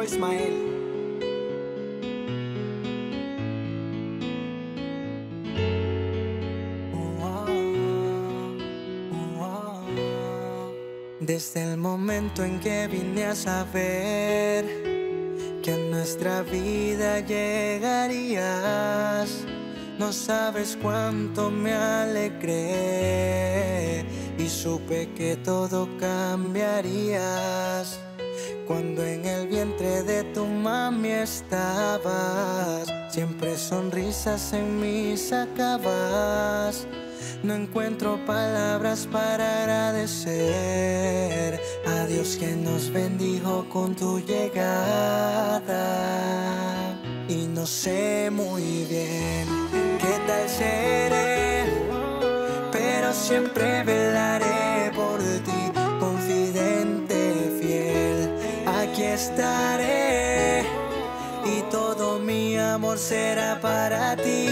Ismael. Desde el momento en que vine a saber que en nuestra vida llegarías, no sabes cuánto me alegré y supe que todo cambiarías. Cuando en el vientre de tu mami estabas, siempre sonrisas en mí sacabas. No encuentro palabras para agradecer a Dios que nos bendijo con tu llegada. Y no sé muy bien qué tal seré, pero siempre velaré por ti, confidente, fiel. Aquí estaré y todo mi amor será para ti.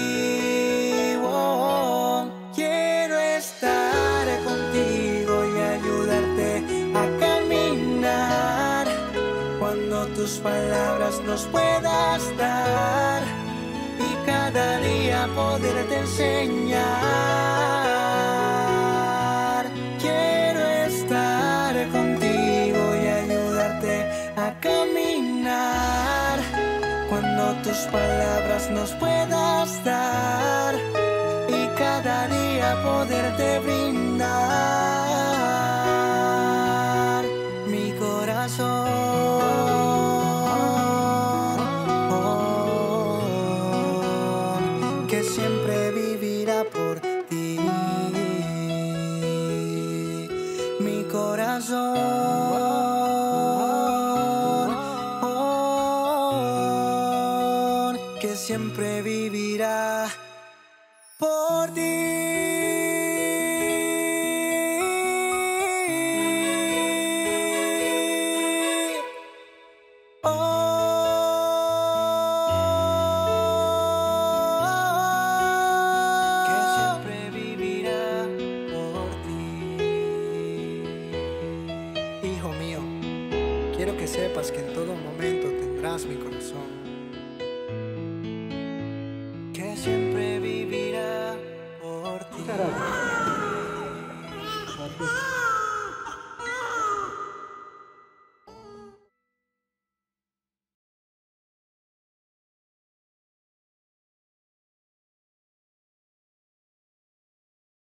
Quiero estar contigo y ayudarte a caminar cuando tus palabras nos puedas dar, y cada día poderte enseñar. Quiero estar contigo y ayudarte a caminar cuando tus palabras nos puedas dar, y cada día poderte brindar mi corazón, que siempre vivirá por ti. Mi corazón, que siempre vivirá por ti. Que siempre vivirá por ti. Hijo mío, quiero que sepas que en todo momento tendrás mi corazón, que siempre vivirá por ti. Gracias.